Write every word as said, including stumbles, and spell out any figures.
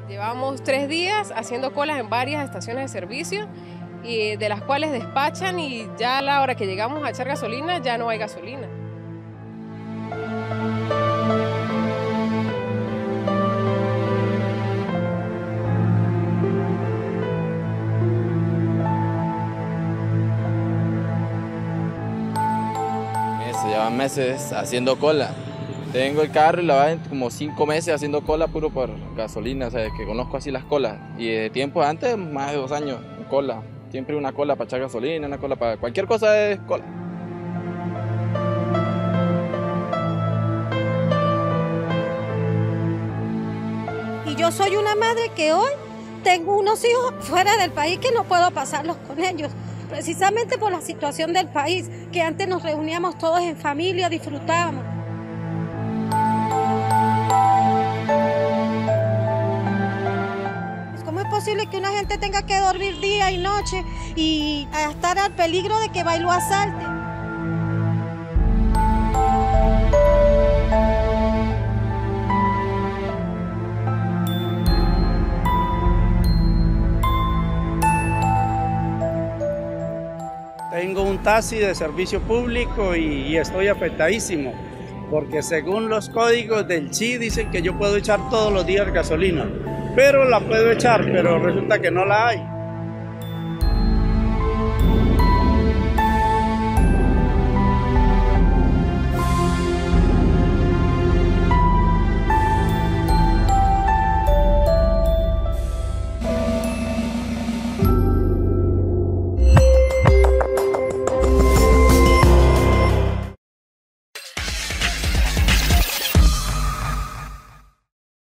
Llevamos tres días haciendo colas en varias estaciones de servicio, y de las cuales despachan, y ya a la hora que llegamos a echar gasolina ya no hay gasolina. Se llevan meses haciendo cola. Tengo el carro y la va como cinco meses haciendo cola puro por gasolina, o sea, que conozco así las colas. Y de tiempo antes, más de dos años en cola. Siempre una cola para echar gasolina, una cola para cualquier cosa es cola. Y yo soy una madre que hoy tengo unos hijos fuera del país que no puedo pasarlos con ellos, precisamente por la situación del país, que antes nos reuníamos todos en familia, disfrutábamos. ¿Cómo es posible que una gente tenga que dormir día y noche y estar al peligro de que va y lo asalte? Tengo un taxi de servicio público y, y estoy afectadísimo, porque según los códigos del C I dicen que yo puedo echar todos los días gasolina, pero la puedo echar, pero resulta que no la hay.